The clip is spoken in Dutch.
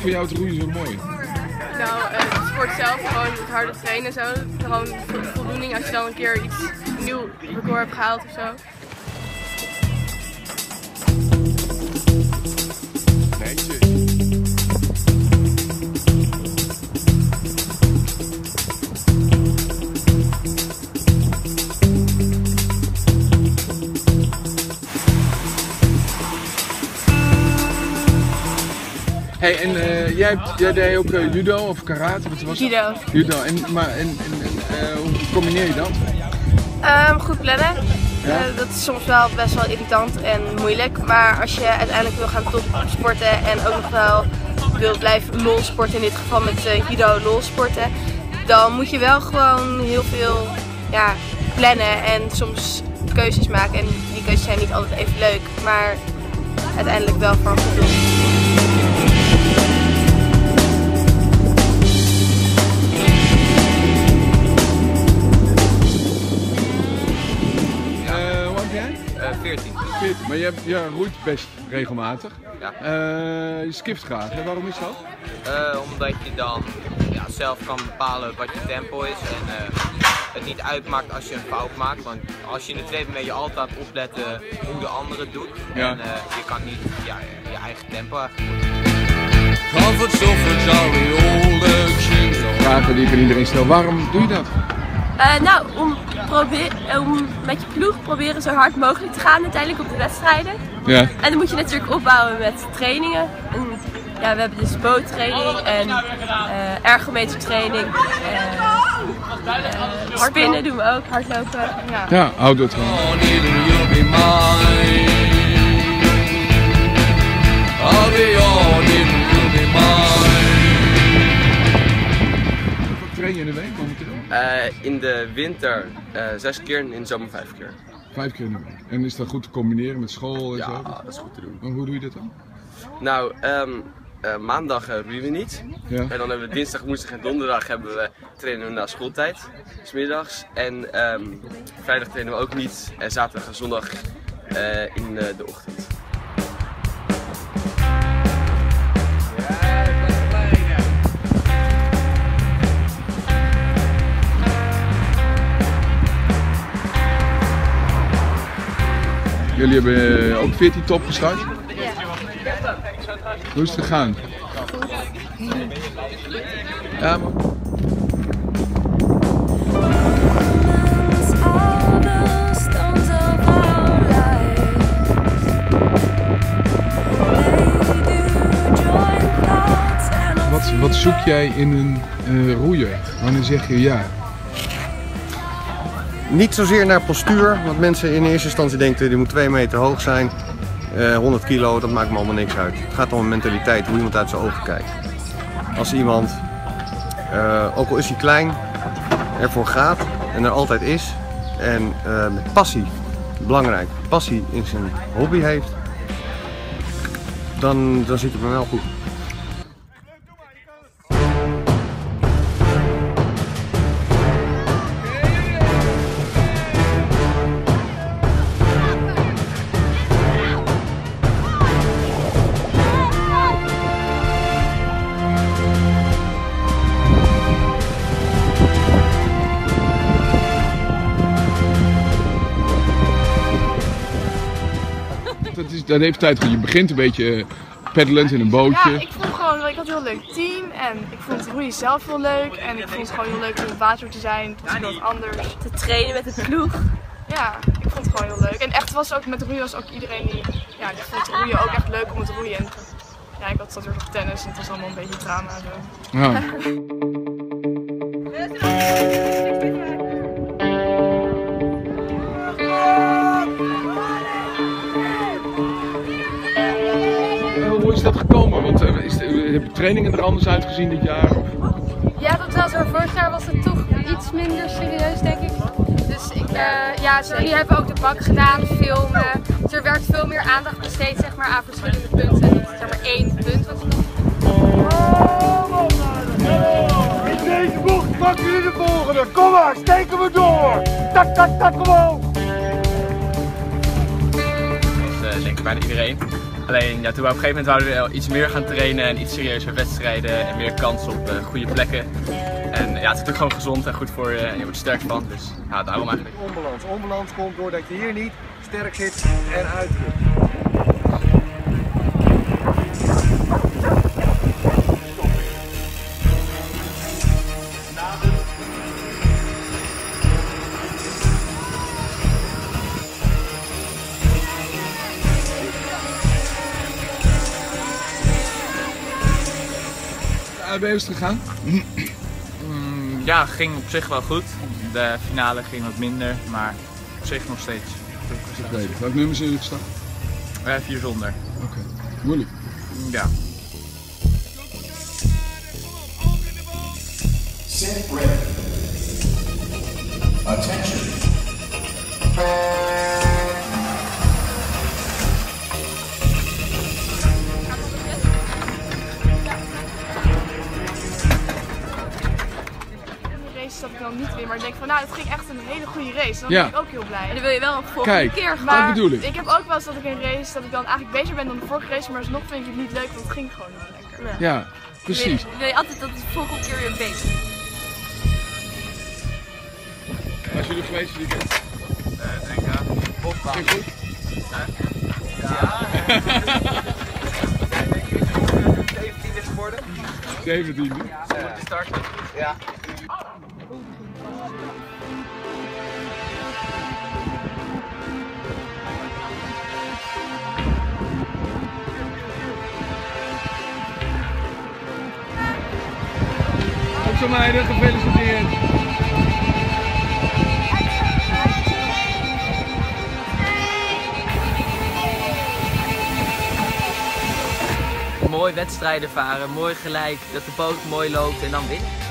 voor jou het roeien zo mooi? Nou, het sport zelf, gewoon het harde trainen en zo. Gewoon voor de voldoening als je dan een keer iets nieuw record hebt gehaald of zo. Hey, en jij deed ook judo of karate? Wat was Judo. Het? Judo. Hoe combineer je dat? Goed plannen. Ja? Dat is soms wel best wel irritant en moeilijk. Maar als je uiteindelijk wil gaan topsporten en ook nog wel wil blijven lolsporten, in dit geval met judo lolsporten, dan moet je wel gewoon heel veel plannen en soms keuzes maken. En die keuzes zijn niet altijd even leuk, maar uiteindelijk wel voor een goed doel. Hoe oud ben jij? 14. 14. Maar je roeit best regelmatig. Ja. Je skipt graag, hè? Waarom is dat? Omdat je dan zelf kan bepalen wat je tempo is en het niet uitmaakt als je een fout maakt. Want als je in de tweede ben je altijd opletten hoe de andere het doet. Ja. En je kan niet je eigen tempo Vragen die ik aan iedereen stel. Waarom doe je dat? Om met je ploeg proberen zo hard mogelijk te gaan uiteindelijk op de wedstrijden. Ja. En dan moet je natuurlijk opbouwen met trainingen. En, we hebben dus boottraining en ergometrische training. Spinnen doen we ook, hardlopen. Ja, outdoor training. Wat train je in de week momenteel? in de winter 6 keer en in de zomer 5 keer. 5 keer in de week. En is dat goed te combineren met school en zo? Ja, dat is goed te doen. En hoe doe je dat dan? Nou, maandag roeien we niet. Ja. En dan hebben we dinsdag, woensdag en donderdag trainen we na schooltijd, 's middags. En vrijdag trainen we ook niet. En zaterdag en zondag in de ochtend. Jullie hebben ook 14 top gestart? Ja. Hoe is het gegaan? Ja, maar... Wat zoek jij in een roeier? Wanneer zeg je ja? Niet zozeer naar postuur, want mensen in eerste instantie denken die moet 2 meter hoog zijn. 100 kilo, dat maakt me allemaal niks uit. Het gaat om een mentaliteit, hoe iemand uit zijn ogen kijkt. Als iemand, ook al is hij klein, ervoor gaat en er altijd is en met passie, belangrijk, passie in zijn hobby heeft, dan zit het me wel goed. Dat heeft tijd. Je begint een beetje peddelend in een bootje. Ja, ik had een heel leuk team en ik vond het roeien zelf heel leuk. En ik vond het gewoon heel leuk om in het water te zijn. Het was wat anders. Te trainen met de ploeg. Ja, ik vond het gewoon heel leuk. En echt was ook met roeien was ook iedereen die vond roeien ook echt leuk om het roeien. En ja, ik had natuurlijk nog tennis en het was allemaal een beetje drama. Zo. Ja. Hoe is dat gekomen? Want hebben trainingen er anders uitgezien dit jaar? Ja, dat wel zo. Vorig jaar was het toch iets minder serieus, denk ik. Dus jullie hebben ook de bak gedaan, filmen. Dus er werd veel meer aandacht besteed zeg maar, aan verschillende punten. Niet zeg maar 1 punt wat je nog. In deze bocht pakken jullie de volgende. Kom maar, steken we door. Tak, tak, tak, kom op. Dat is denk ik bijna iedereen. Alleen ja, toen we op een gegeven moment wouden we wel iets meer gaan trainen en iets serieuzer wedstrijden en meer kans op goede plekken. En ja, het is natuurlijk gewoon gezond en goed voor je en je wordt sterk van, dus ja, daarom eigenlijk. Onbalans. Onbalans komt doordat je hier niet sterk zit en uitdrukt. Ben je eens gegaan? Ja, ging op zich wel goed. De finale ging wat minder, maar op zich nog steeds. Welk nummer zijn jullie gestart? 4 zonder. Oké. Moeilijk. Ja. Set ready. Attention. Dat ik dan niet win, maar ik denk van nou, het ging echt een hele goede race. Dan Ja. ben ik ook heel blij. En dan wil je wel een volgende keer gaan. Maar dat bedoel ik. ik heb ook wel eens dat ik een race, dat ik dan eigenlijk beter ben dan de vorige race, maar alsnog vind ik het niet leuk, want het ging gewoon wel lekker. Ja, precies. Wil je altijd dat het de volgende keer weer beter is. Als jullie geweest weekend? NK. Ging goed? Ja. 17 is geworden. 17e. Goed starten. Ja. Goed zo meiden, gefeliciteerd. Mooi wedstrijden varen, mooi gelijk, dat de boot mooi loopt en dan winnen.